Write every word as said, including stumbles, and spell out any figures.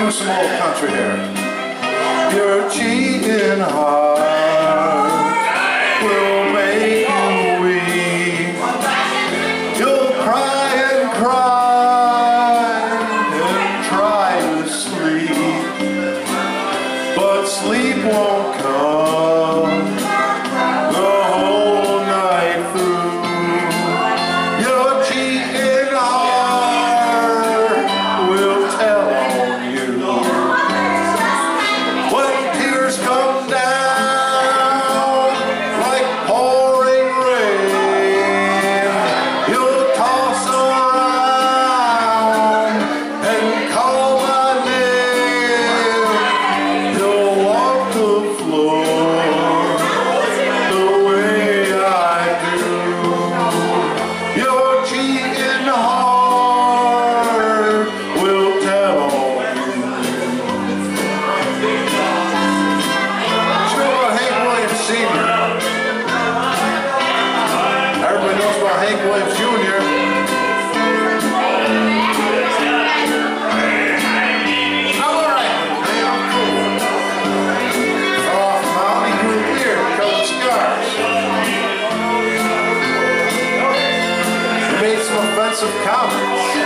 do some old country here. Your cheating heart will make you weep. You'll cry and cry and try to sleep, but sleep won't come the whole night through. Your cheating heart will tell on you. When tears come down like pouring rain, you'll toss around and call my name. You'll walk the floor the way I do. Your cheating heart will tell on you. Senior. Everybody knows about Hank Williams Junior I'm alright, man, I'm cool. Fell off the mountain, he grew a beard because of scars. He made some offensive comments.